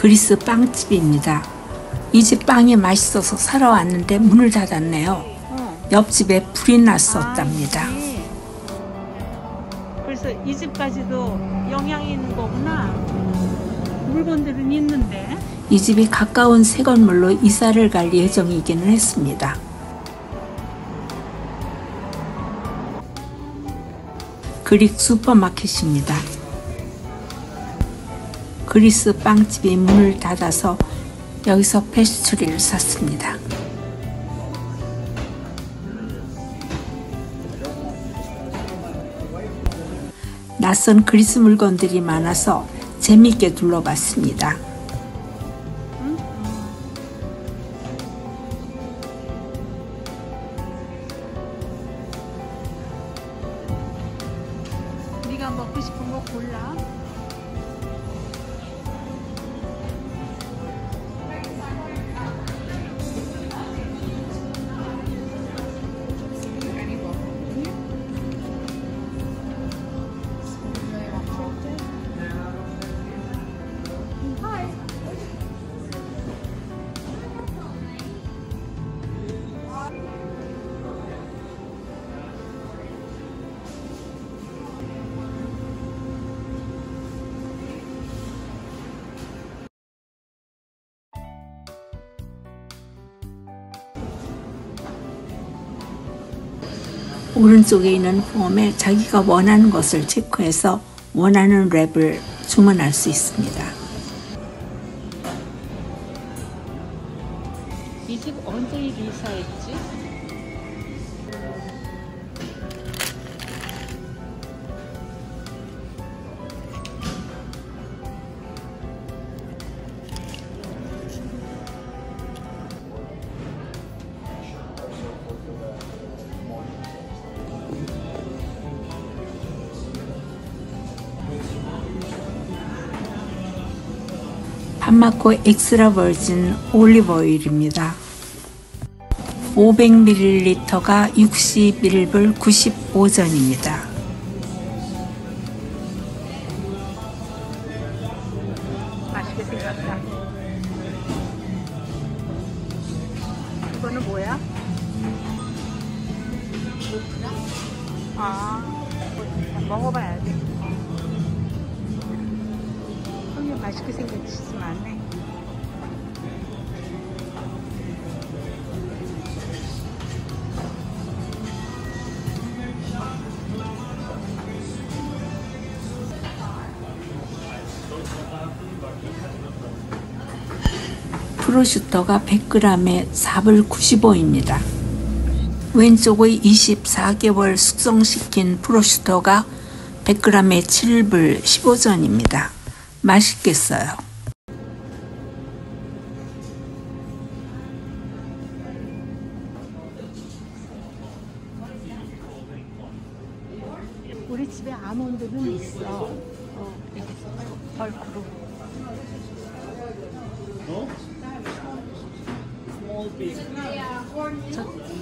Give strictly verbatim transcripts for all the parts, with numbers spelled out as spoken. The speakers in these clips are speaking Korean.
그리스 빵집입니다. 이 집 빵이 맛있어서 사러 왔는데 문을 닫았네요. 어. 옆집에 불이 났었답니다. 아, 이 그래서 이 집까지도 영향이 있는 거구나. 물건들은 있는데. 이 집이 가까운 새 건물로 이사를 갈 예정이기는 했습니다. 그릭 슈퍼마켓입니다. 그리스 빵집이 문을 닫아서 여기서 페스츄리를 샀습니다. 낯선 그리스 물건들이 많아서 재미있게 둘러봤습니다. 네가 먹고 싶은 거 골라. 오른쪽에 있는 폼에 자기가 원하는 것을 체크해서 원하는 랩을 주문할 수 있습니다. 이 집 언제 이사했지? 판마코 엑스트라 버진 올리브 오일입니다. 오백 밀리리터가 육십일 불 구십오 전입니다. 맛있게 생겼다. 이거는 뭐야? 아, 먹어봐야 돼. 형님 맛있게 생긴 치즈 많네. 프로슈터가 백 그램에 사 불 구십오입니다. 왼쪽의 이십사 개월 숙성시킨 프로슈터가 백 그램에 칠 불 십오 전입니다. 맛있겠어요. 우리 집에 아몬드는 있어. 어, 여기서 벌크로. 저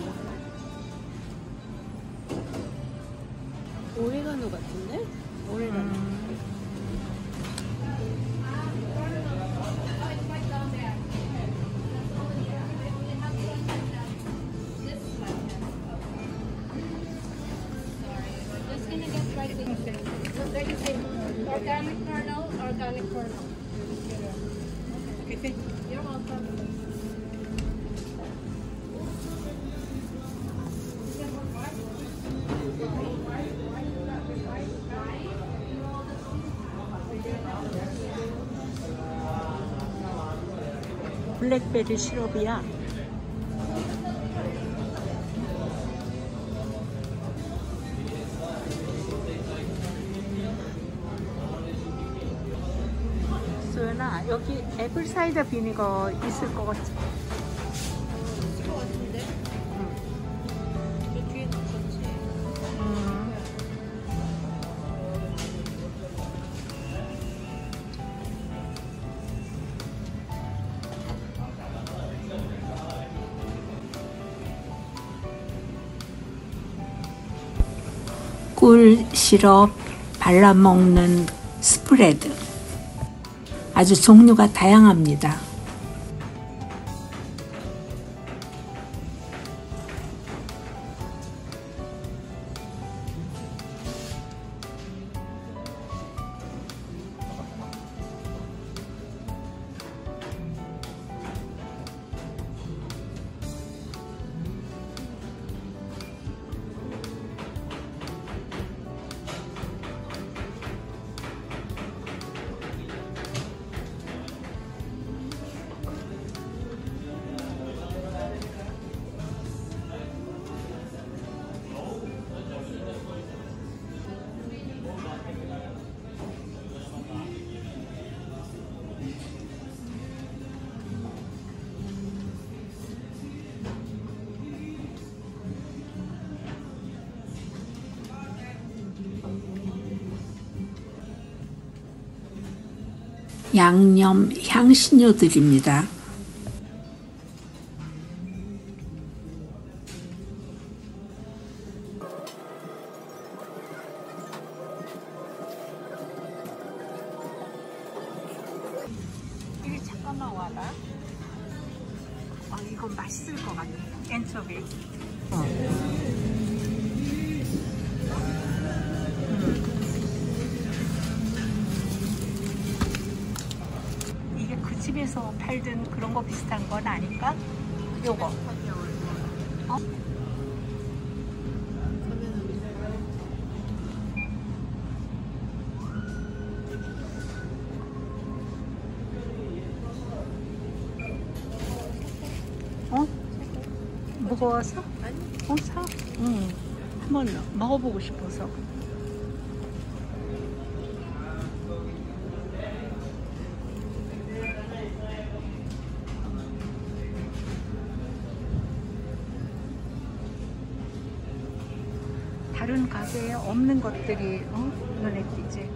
오레가노 같은데? 오레가노. 음. Organic kernel, organic kernel. Okay. You're welcome. 블랙베리 시럽이야. 소연아, 여기 애플 사이다 비니거 있을 것 같지? 있을 것 같은데? 응. 저 뒤에 놨었지. 음. 꿀 시럽 발라먹는 스프레드. 아주 종류가 다양합니다. 양념 향신료들입니다. 이게 잠깐만 와라. 아, 이거 맛있을 것 같아. 엔초비. 어. 집에서 팔던 그런 거 비슷한 건 아닐까? 요거. 어? 어? 무거워서? 어, 사? 응. 한번 먹어보고 싶어서. 다른 가게에 없는 것들이 어? 눈에 띄지.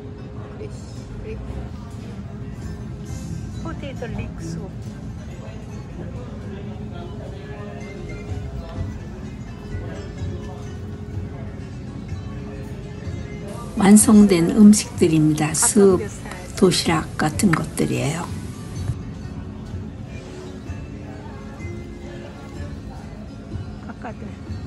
포테이토 릭수. 완성된 음식들입니다. 숲, 도시락 같은 것들이에요. 아까들.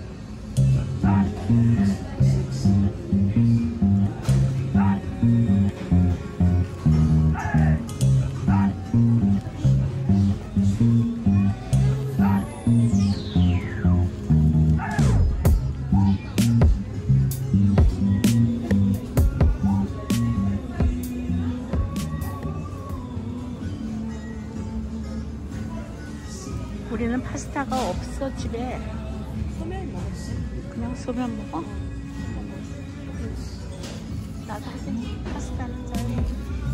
우리는 파스타가 없어 집에. 소면 먹었어. 그냥 소면 먹어? 나도 파스타는 잘해.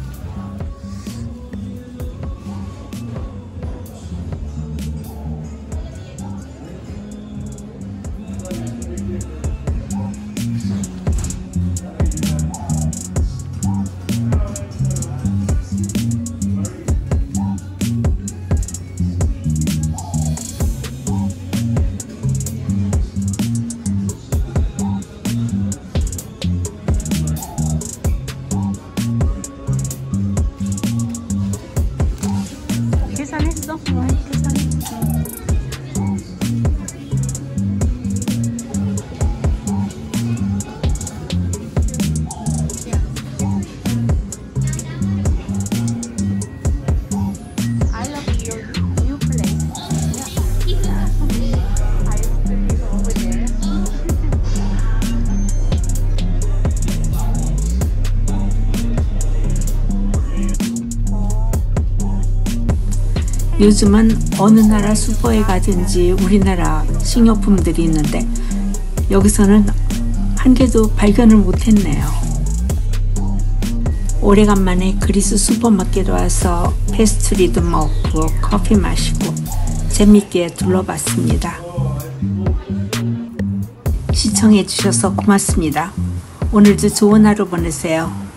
계산했어? 어, 계산했어. I love your new place. Yeah. I used to live over there. 요즘은 어느 나라 슈퍼에 가든지 우리나라 식료품들이 있는데 여기서는 한 개도 발견을 못했네요. 오래간만에 그리스 슈퍼마켓에 와서 페스트리도 먹고 커피 마시고 재밌게 둘러봤습니다. 시청해 주셔서 고맙습니다. 오늘도 좋은 하루 보내세요.